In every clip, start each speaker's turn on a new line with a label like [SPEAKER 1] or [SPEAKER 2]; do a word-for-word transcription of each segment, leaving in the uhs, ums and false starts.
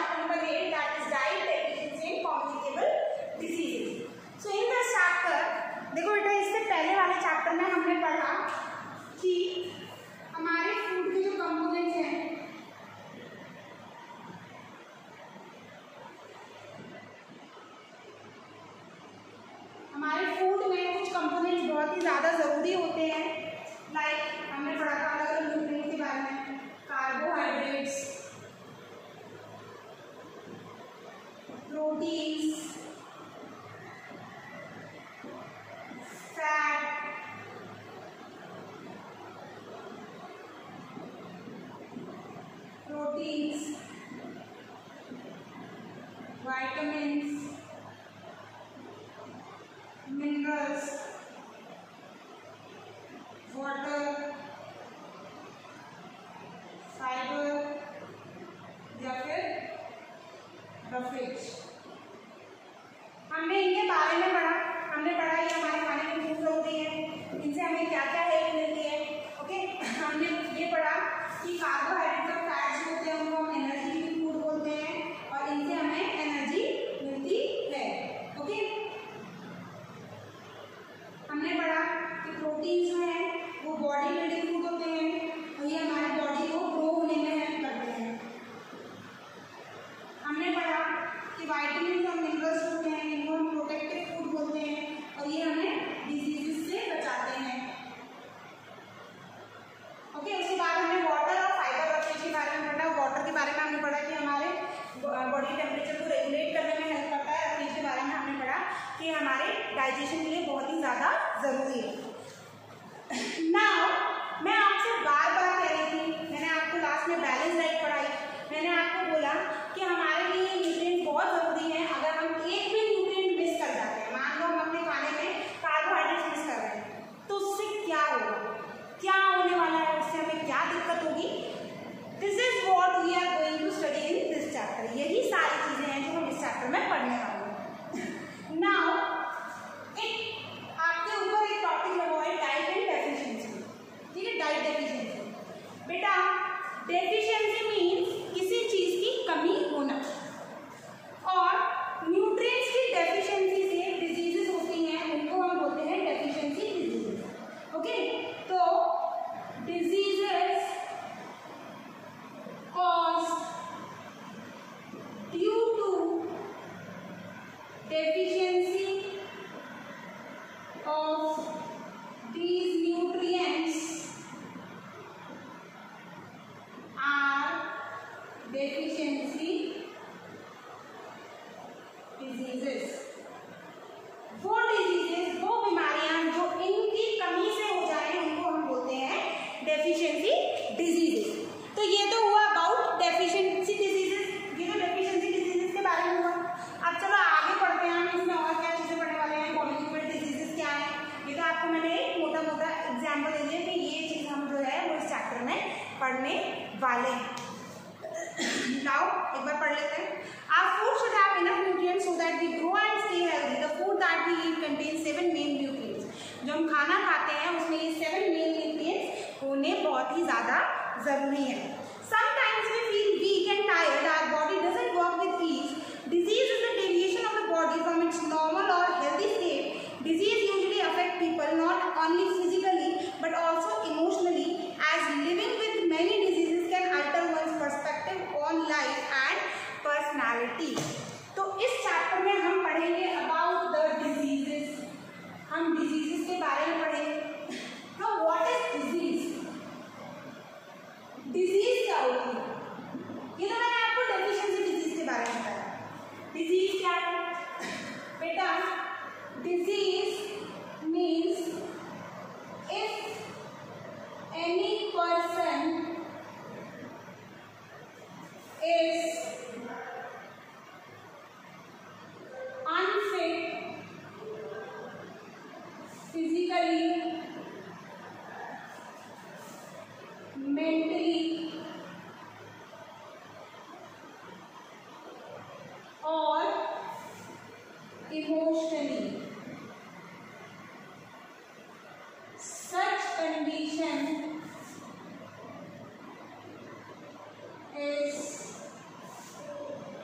[SPEAKER 1] chapter number eight, that is diet deficiency and communicable diseases. So in this chapter, देखो बेटा इससे पहले वाले चैप्टर में हमने पढ़ा कि हमारे फूड के जो कंपोनेंट्स हैं, हमारे फूड में कुछ कंपोनेंट्स बहुत ही ज़्यादा ज़रूरी होते हैं. लाइक हमने पढ़ा था अलग अलग न्यूट्रिएंट्स के बारे में, carbohydrates, proteins, fat, proteins, vitamins, minerals, water, fibre या फिर रफेज. हमने इनके बारे में पढ़ा. हमने पढ़ा ये हमारे खाने में क्यों जरूरी है, इनसे हमें क्या क्या हेल्प मिलती है. ओके, हमने ये पढ़ा कि कार्बोहाइड्रेट और फैट्स होते हैं उनको हम एनर्जी फूड बोलते हैं और इनसे हमें एनर्जी मिलती है. ओके, हमने पढ़ा कि प्रोटीन जो है वो बॉडी बिल्डिंग फूड होते हैं और ये हमारे बॉडी को ग्रो होने में हेल्प करते हैं. हमने पढ़ा कि वाइटामिन और मिनरल्स होते हैं, इनको हम प्रोटेक्टिव फूड बोलते हैं और ये हमें डिजीजेस से बचाते हैं. ओके, उसके बाद हमने वाटर और फाइबर रफेज के बारे में पढ़ा. वाटर के बारे में हमने पढ़ा कि हमारे बॉडी टेम्परेचर को रेगुलेट करने में हेल्प करता है. रफेज के बारे में हमने पढ़ा कि हमारे डाइजेशन के लिए बहुत ही ज़्यादा ज़रूरी है. नाउ मैं आपसे बार बार कह रही थी, मैंने आपको लास्ट में बैलेंस डाइट पढ़ाई. मैंने आपको बोला कि हमारे लिए न्यूट्रिएंट बहुत ज़रूरी है. अगर हम एक भी न्यूट्रिएंट मिस कर जाते हैं, मान लो हम अपने खाने में कार्बोहाइड्रेट्स मिस कर रहे हैं, तो उससे क्या होगा, क्या होने वाला है, उससे हमें क्या दिक्कत होगी. This is what we are going to study in this chapter. यही सारी चीज़ें हैं जो हम इस चैप्टर में पढ़ने वाले हैं. नाउ एक आपके ऊपर एक टॉपिक लगा है डाइट एंड डेफिशिएंसी. ठीक है, डाइट डेफिशिएंसी. बेटा डेफिशिएंसी मीन्स किसी चीज़ की कमी होना और न्यूट्रिएंट्स की डेफिशिएंसी से डिजीजेस होती हैं, उनको हम बोलते हैं डेफिशिएंसी डिजीजेस. ओके, तो diseases caused due to deficiency of these nutrients are deficiency diseases. वो डिजीजेस, वो बीमारियां जो इनकी कमी से हो जाए उनको हम बोलते हैं डेफिशिएंसी डिजीजेस. तो ये तो हुआ अबाउट डेफिशिएंसी डिजीजेस. ये तो डेफिशिएंसी डिजीजेस के बारे में हुआ. अब चलो आगे पढ़ते हैं, हम इसमें और क्या चीज़ें पढ़ने वाले हैं. कम्युनिकेबल डिजीजेस क्या है, ये तो आपको मैंने एक मोटा मोटा एग्जाम्पल दे दिया कि ये चीज़ हम जो है वो इस चैप्टर में पढ़ने वाले हैं. नाउ एक बार पढ़ लेते हैं. Our food should have enough nutrients so that we grow and stay healthy. The food that we eat contains seven main nutrients. जो हम खाना खाते हैं उसमें ये seven main nutrients होने बहुत ही ज़्यादा ज़रूरी है. Sometimes we feel weak and tired. Our body doesn't work with ease. Disease is the deviation of the body from its normal or healthy state. Disease usually affect people not only physically but also emotionally, as living with many diseases can alter one's perspective on life and personality. तो इस chapter में हम पढ़ेंगे about the diseases. हम diseases के बारे में पढ़ेंगे. Now what is disease? Disease क्या होती है? ये तो मैंने आपको डेफिशिएंसी डिजीज के बारे में बताया. डिजीज क्या है बेटा? Disease means if any person is unfit physically, mentally or emotionally. Such condition is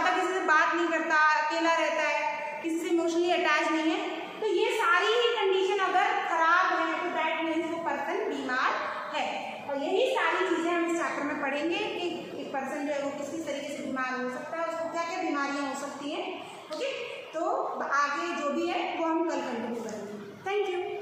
[SPEAKER 1] ज़्यादा किसी से बात नहीं करता, अकेला रहता है, किसी से इमोशनली अटैच नहीं है, तो ये सारी ही कंडीशन अगर खराब है तो दैट मीन्स वो पर्सन बीमार है। और यही सारी चीज़ें हम इस चैप्टर में पढ़ेंगे कि एक पर्सन जो है वो किस किस तरीके से बीमार हो सकता है, उसको क्या क्या बीमारियाँ हो सकती हैं। ओके, तो आगे जो भी है वो हम कल कंटिन्यू करेंगे। Thank you.